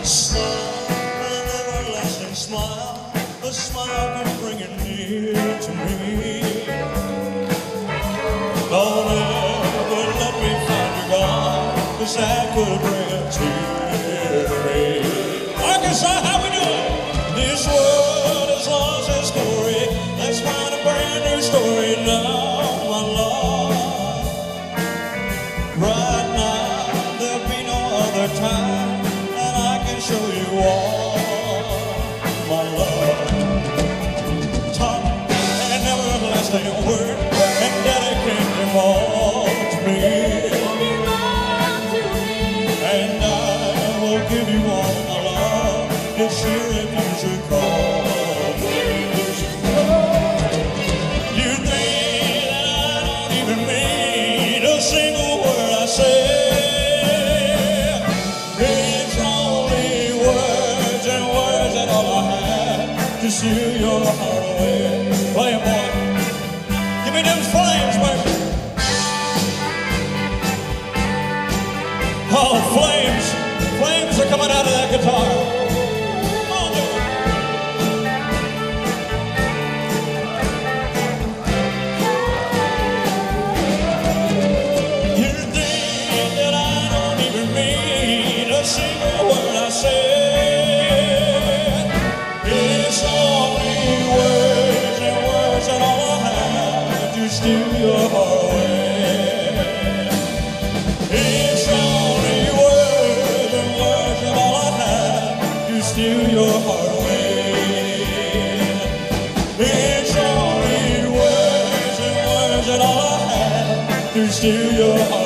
Smile, an everlasting smile, a smile can bring it near to me. Don't ever let me find you gone, 'cause that could bring a tear to me. Arkansas, how we doing? This world has lost its story. Let's find a brand new story now, my love. Right now, there'll be no other time, and I can show you all, my love. Talk an everlasting word and dedicate them all to me. And I will give you all my love. It's here if you should call. You think that I don't even mean a single word I say. It's only words and words and all I have to steal your heart away. Play 'em, boy. Give me them flames, baby. Oh, flames. Flames are coming out of that guitar. Come on, baby. You think that I don't even mean a single word I said. It's only words and words and all I have to steal your heart away. It's only words and words and all I have to steal your heart away. It's only words and words and all I have to steal your heart away.